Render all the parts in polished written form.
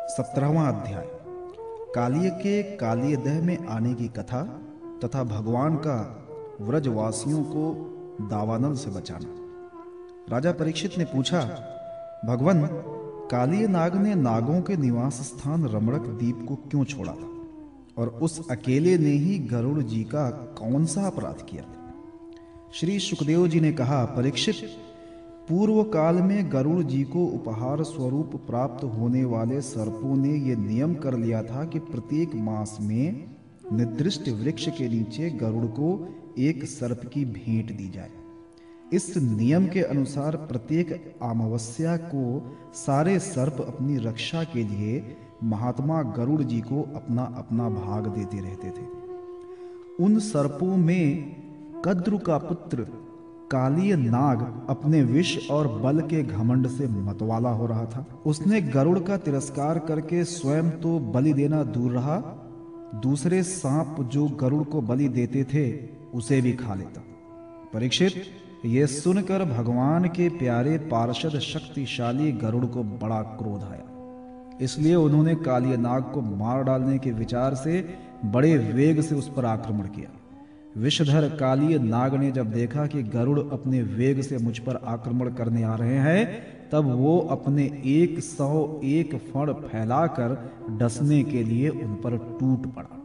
17वां अध्याय। कालिय के कालियदह में आने की कथा तथा भगवान का व्रजवासियों को दावानल से बचाना। राजा परीक्षित ने पूछा, भगवन, कालिय नाग ने नागों के निवास स्थान रमणक द्वीप को क्यों छोड़ा था और उस अकेले ने ही गरुड़ जी का कौन सा अपराध किया था? श्री सुखदेव जी ने कहा, परीक्षित, पूर्व काल में गरुड़ जी को उपहार स्वरूप प्राप्त होने वाले सर्पों ने यह नियम कर लिया था कि प्रत्येक मास में निर्दिष्ट वृक्ष के नीचे गरुड़ को एक सर्प की भेंट दी जाए। इस नियम के अनुसार प्रत्येक अमावस्या को सारे सर्प अपनी रक्षा के लिए महात्मा गरुड़ जी को अपना अपना भाग देते रहते थे। उन सर्पों में कद्रु का पुत्र कालिय नाग अपने विष और बल के घमंड से मतवाला हो रहा था। उसने गरुड़ का तिरस्कार करके स्वयं तो बलि देना दूर रहा, दूसरे सांप जो गरुड़ को बलि देते थे उसे भी खा लेता। परीक्षित, ये सुनकर भगवान के प्यारे पार्षद शक्तिशाली गरुड़ को बड़ा क्रोध आया। इसलिए उन्होंने कालिय नाग को मार डालने के विचार से बड़े वेग से उस पर आक्रमण किया। विषधर कालिय नाग ने जब देखा कि गरुड़ अपने वेग से मुझ पर आक्रमण करने आ रहे हैं, तब वो अपने 101 फण फैलाकर डसने के लिए उन पर टूट पड़ा।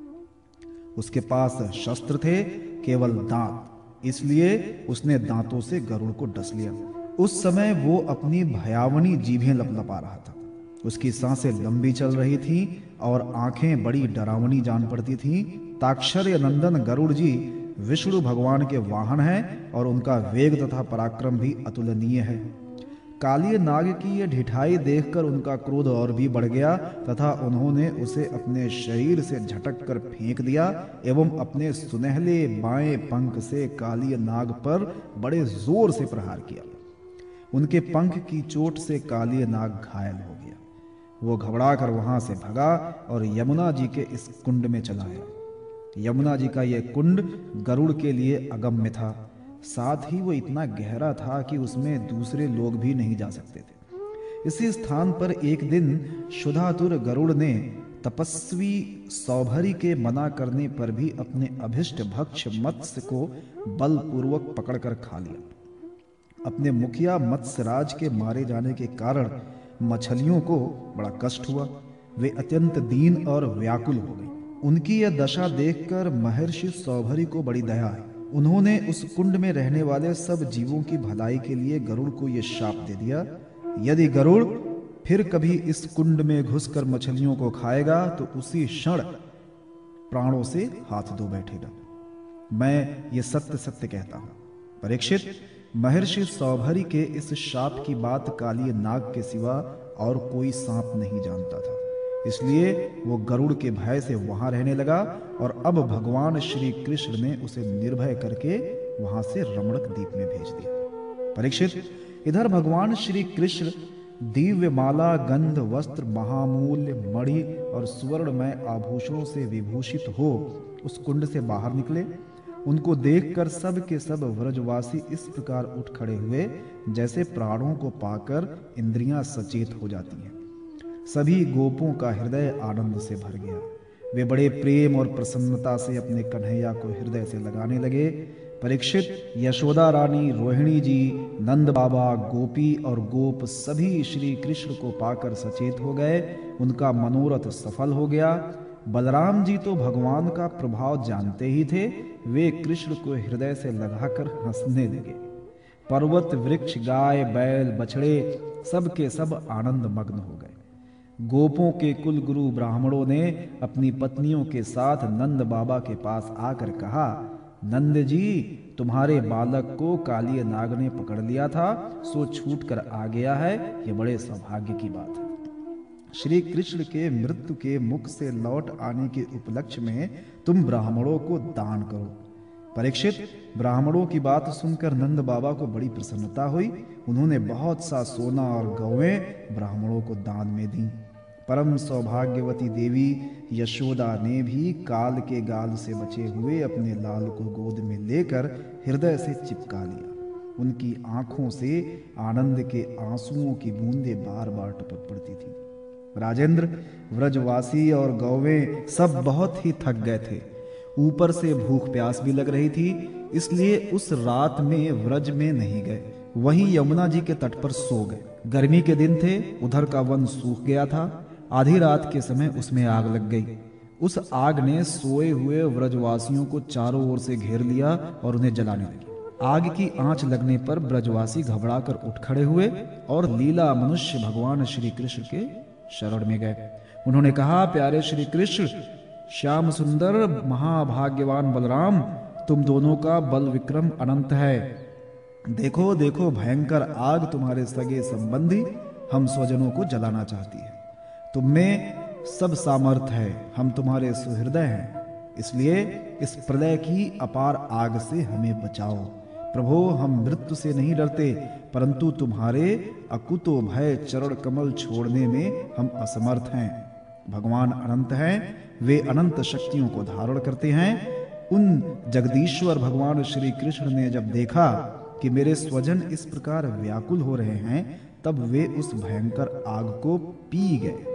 उसके पास शस्त्र थे, केवल दांत, इसलिए उसने दांतों से गरुड़ को डस लिया। उस समय वो अपनी भयावनी जीभें लपलपा रहा था। उसकी सांसें लंबी चल रही थीं और आंखें बड़ी डरावनी जान पड़ती थीं। ताक्षर्य नंदन गरुड़ जी विष्णु भगवान के वाहन हैं और उनका वेग तथा पराक्रम भी अतुलनीय है। कालिय नाग की यह ढिठाई देखकर उनका क्रोध और भी बढ़ गया तथा उन्होंने उसे अपने शरीर से झटक कर फेंक दिया एवं अपने सुनहले बाएं पंख से कालिय नाग पर बड़े जोर से प्रहार किया। उनके पंख की चोट से कालिय नाग घायल हो गया। वो घबराकर वहां से भगा और यमुना जी के इस कुंड में चला आया। यमुना जी का यह कुंड गरुड़ के लिए अगम्य था, साथ ही वो इतना गहरा था कि उसमें दूसरे लोग भी नहीं जा सकते थे। इसी स्थान पर एक दिन क्षुधातुर गरुड़ ने तपस्वी सौभरी के मना करने पर भी अपने अभिष्ट भक्ष मत्स्य को बलपूर्वक पकड़कर खा लिया। अपने मुखिया मत्स्यराज के मारे जाने के कारण मछलियों को बड़ा कष्ट हुआ। वे अत्यंत दीन और व्याकुल हो गई। उनकी यह दशा देखकर महर्षि सौभरी को बड़ी दया आई। उन्होंने उस कुंड में रहने वाले सब जीवों की भलाई के लिए गरुड़ को यह शाप दे दिया, यदि गरुड़ फिर कभी इस कुंड में घुसकर मछलियों को खाएगा तो उसी क्षण प्राणों से हाथ धो बैठेगा। मैं ये सत्य सत्य कहता हूं। परीक्षित, महर्षि सौभरी के इस शाप की बात कालिय नाग के सिवा और कोई सांप नहीं जानता था, इसलिए वो गरुड़ के भय से वहां रहने लगा और अब भगवान श्री कृष्ण ने उसे निर्भय करके वहां से रमणक द्वीप में भेज दिया। परीक्षित, इधर भगवान श्री कृष्ण दिव्य माला, गंध, वस्त्र, महामूल्य मणि और सुवर्णमय आभूषणों से विभूषित हो उस कुंड से बाहर निकले। उनको देखकर सब के सब व्रजवासी इस प्रकार उठ खड़े हुए जैसे प्राणों को पाकर इंद्रियां सचेत हो जाती हैं। सभी गोपों का हृदय आनंद से भर गया। वे बड़े प्रेम और प्रसन्नता से अपने कन्हैया को हृदय से लगाने लगे। परीक्षित, यशोदा रानी, रोहिणी जी, नंद बाबा, गोपी और गोप सभी श्री कृष्ण को पाकर सचेत हो गए। उनका मनोरथ सफल हो गया। बलराम जी तो भगवान का प्रभाव जानते ही थे। वे कृष्ण को हृदय से लगाकर हंसने लगे। पर्वत, वृक्ष, गाय, बैल, बछड़े सब के सब आनंद मग्न हो गए। गोपों के कुल गुरु ब्राह्मणों ने अपनी पत्नियों के साथ नंद बाबा के पास आकर कहा, नंद जी, तुम्हारे बालक को कालिय नाग ने पकड़ लिया था, सो छूट कर आ गया है। ये बड़े सौभाग्य की बात है। श्री कृष्ण के मृत्यु के मुख से लौट आने के उपलक्ष्य में तुम ब्राह्मणों को दान करो। परीक्षित, ब्राह्मणों की बात सुनकर नंद बाबा को बड़ी प्रसन्नता हुई। उन्होंने बहुत सा सोना और गौएं ब्राह्मणों को दान में दी। परम सौभाग्यवती देवी यशोदा ने भी काल के गाल से बचे हुए अपने लाल को गोद में लेकर हृदय से चिपका लिया। उनकी आंखों से आनंद के आंसुओं की बूंदें बार बार टपक पड़ती थी। राजेंद्र, व्रजवासी और गौवें सब बहुत ही थक गए थे। ऊपर से भूख प्यास भी लग रही थी, इसलिए उस रात में व्रज में नहीं गए, वहीं यमुना जी के तट पर सो गए। गर्मी के दिन थे, उधर का वन सूख गया था। आधी रात के समय उसमें आग लग गई। उस आग ने सोए हुए व्रजवासियों को चारों ओर से घेर लिया और उन्हें जलाने लगी। आग की आंच लगने पर ब्रजवासी घबराकर उठ खड़े हुए और लीला मनुष्य भगवान श्री कृष्ण के शरण में गए। उन्होंने कहा, प्यारे श्री कृष्ण, श्याम सुंदर, महाभाग्यवान बलराम, तुम दोनों का बल विक्रम अनंत है। देखो देखो, भयंकर आग तुम्हारे सगे संबंधी हम स्वजनों को जलाना चाहती है। तुम में सब सामर्थ है, हम तुम्हारे सुहृदय हैं, इसलिए इस प्रलय की अपार आग से हमें बचाओ। प्रभो, हम मृत्यु से नहीं डरते, परंतु तुम्हारे अकुतो भय चरण कमल छोड़ने में हम असमर्थ हैं। भगवान अनंत हैं, वे अनंत शक्तियों को धारण करते हैं। उन जगदीश्वर भगवान श्री कृष्ण ने जब देखा कि मेरे स्वजन इस प्रकार व्याकुल हो रहे हैं, तब वे उस भयंकर आग को पी गए।